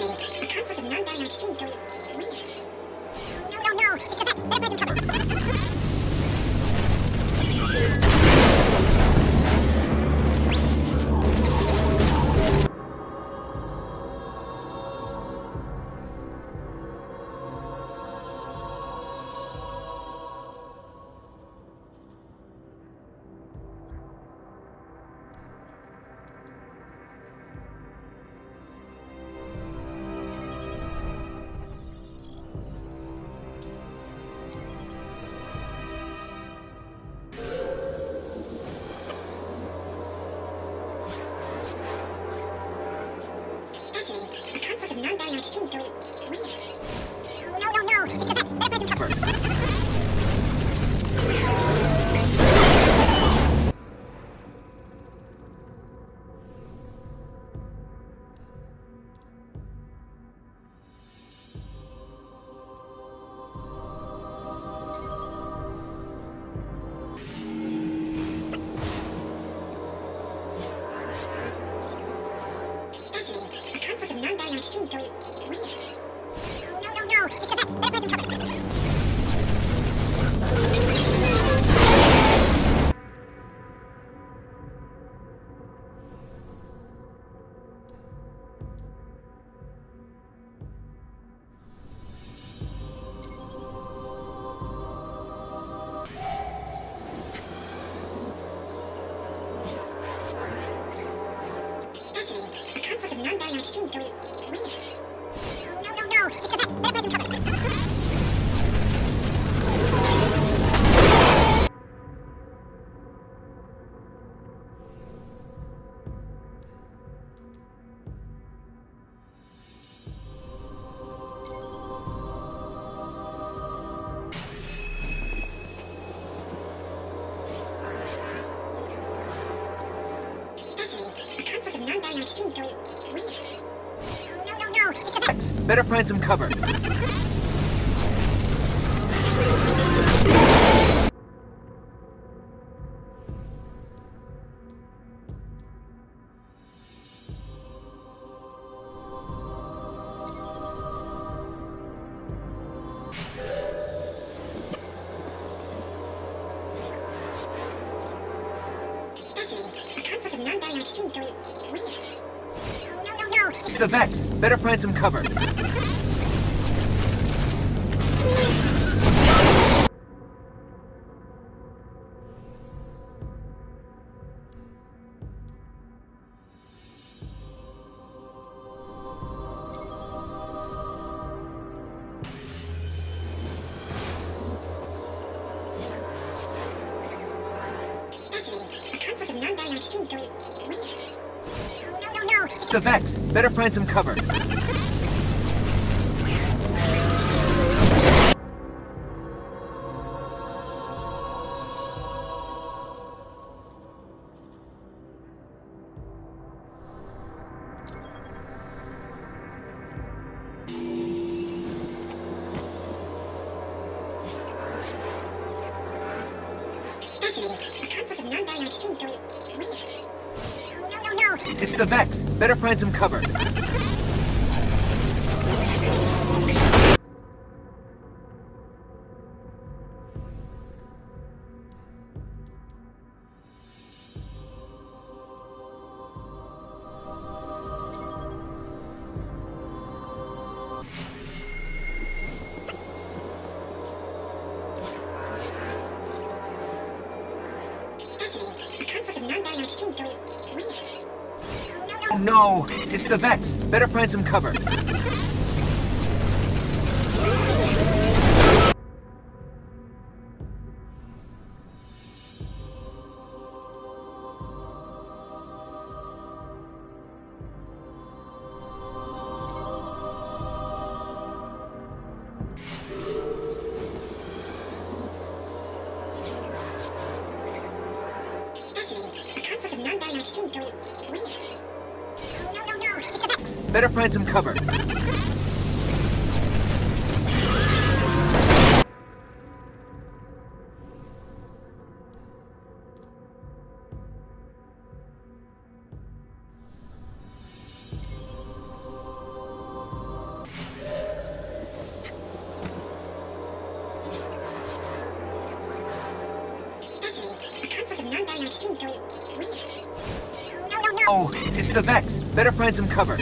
Fascinating. A conflict of non-baryon extremes going where? No. It's the best. Better break and cover. Non-baryon extremes going where? No. It's the best. Better break and cover. Non-baryon extremes going where? No. It's the best. Better break and cover. Fascinating. A conflict of non-baryon extremes going where? No. It's the best. Better break and cover. Non-baryon extremes going where? No. It's the best. Better find some cover. Fascinating. A conflict of non-baryon extremes going where? No. It's the Vex. Better find some cover. Fascinating. A conflict of non-baryon extremes going where? No. It's the Vex. Better find some cover. Fascinating. A conflict of non-baryon extremes going where? No. It's the Vex. Better find some cover. Fascinating. A conflict of non-baryon extremes going where? Oh no! It's the Vex. Better find some cover. Fascinating. A conflict of non-baryon extremes going where? No. It's the Vex. Better find some cover. Oh, it's the Vex. Better find some cover.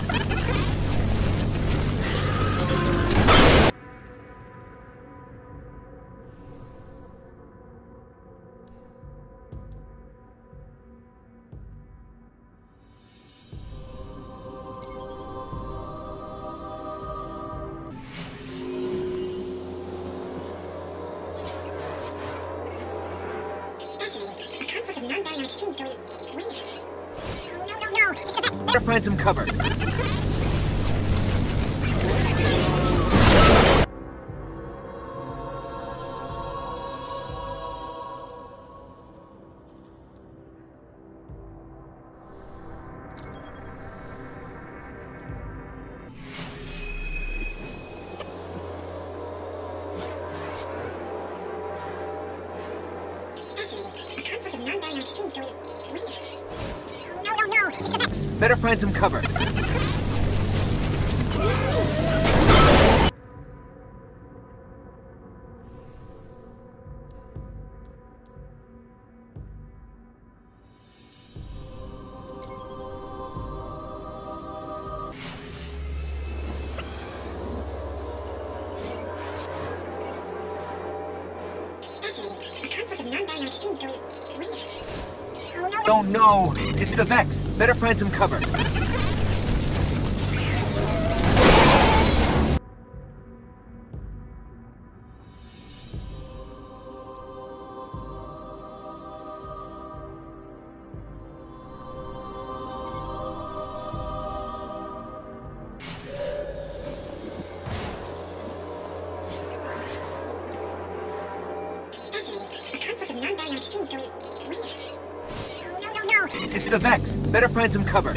Non-baryon streams going where? Oh, no. It's the Vex. Better find some cover. Non-baryon streams going where? Oh, no. It's the Vex. Better find some cover. Non-baryon streams going where? Oh no, it's the Vex. Better find some cover. Non-baryon streams going where? Oh, no. It's the Vex. Better find some cover.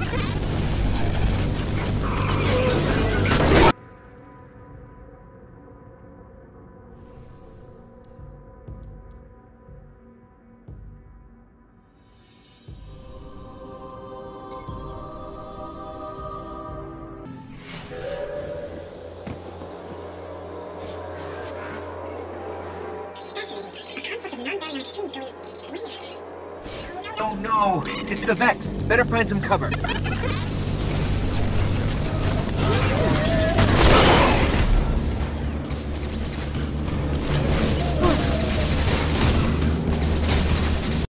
Non-baryon streams going where? Oh no, it's the Vex. Better find some cover.